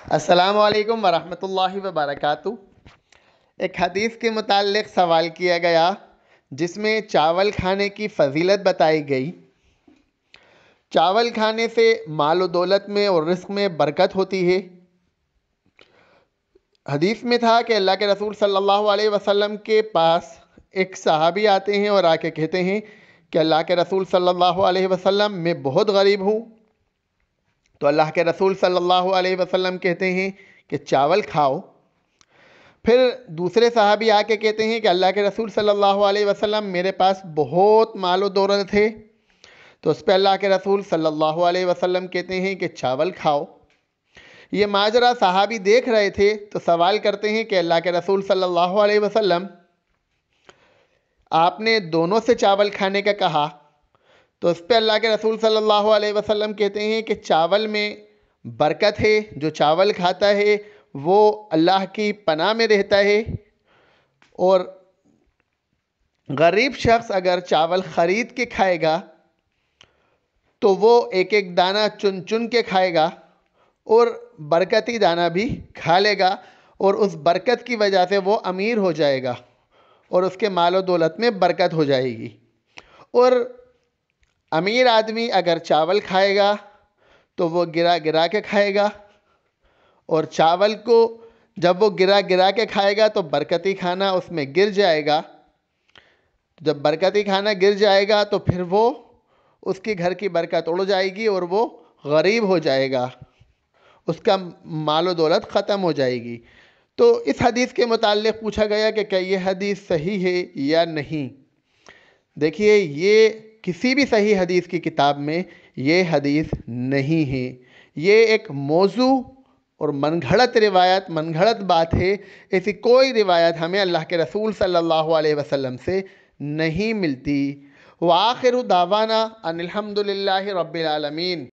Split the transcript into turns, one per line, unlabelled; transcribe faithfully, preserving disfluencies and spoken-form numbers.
السلام علیکم ورحمۃ اللہ وبرکاتہ۔ ایک حدیث کے متعلق سوال کیا گیا جس میں چاول کھانے کی فضیلت بتائی گئی۔ چاول کھانے سے مال و دولت میں اور رزق میں برکت ہوتی ہے۔ حدیث میں تھا کہ اللہ کے رسول صلی اللہ علیہ وسلم کے پاس ایک صحابی آتے ہیں اور آ کے کہتے ہیں کہ اللہ کے رسول صلی اللہ علیہ وسلم میں بہت غریب ہوں۔ تو اللہ کے رسول صلی اللہ علیہ وسلم کہتے ہیں کہ چاول کھاؤ۔ پھر دوسرے صحابی آ کے کہتے ہیں کہ اللہ کے رسول صلی اللہ علیہ وسلم میرے پاس بہت مال و دولت ہے۔ تو اس پہ اللہ کے رسول صلی اللہ علیہ وسلم کہتے ہیں کہ چاول کھاؤ۔ یہ ماجرا صحابی دیکھ رہے تھے تو سوال کرتے ہیں کہ اللہ کے رسول صلی اللہ علیہ وسلم آپ نے دونوں سے چاول کھانے کا کہا۔ تو اس پہ اللہ کے رسول صلی اللہ علیہ وسلم کہتے ہیں کہ چاول میں برکت ہے، جو چاول کھاتا ہے وہ اللہ کی پناہ میں رہتا ہے، اور غریب شخص اگر چاول خرید کے کھائے گا تو وہ ایک ایک دانہ چن چن کے کھائے گا اور برکتی دانہ بھی کھا لے گا، اور اس برکت کی وجہ سے وہ امیر ہو جائے گا اور اس کے مال و دولت میں برکت ہو جائے گی۔ اور امیر آدمی اگر چاول کھائے گا تو وہ گرا گرا کے کھائے گا، اور چاول کو جب وہ گرا گرا کے کھائے گا تو برکتی کھانا اس میں گر جائے گا۔ جب برکتی کھانا گر جائے گا تو پھر وہ اس کی گھر کی برکت اڑ جائے گی اور وہ غریب ہو جائے گا، اس کا مال و دولت ختم ہو جائے گی۔ تو اس حدیث کے متعلق پوچھا گیا کہ کیا یہ حدیث صحیح ہے یا نہیں۔ دیکھیے، یہ کسی بھی صحیح حدیث کی کتاب میں یہ حدیث نہیں ہے۔ یہ ایک موضوع اور من گھڑت روایت من گھڑت بات ہے۔ ایسی کوئی روایت ہمیں اللہ کے رسول صلی اللہ علیہ وسلم سے نہیں ملتی۔ وآخر دعوانا ان الحمد للہ رب العالمین۔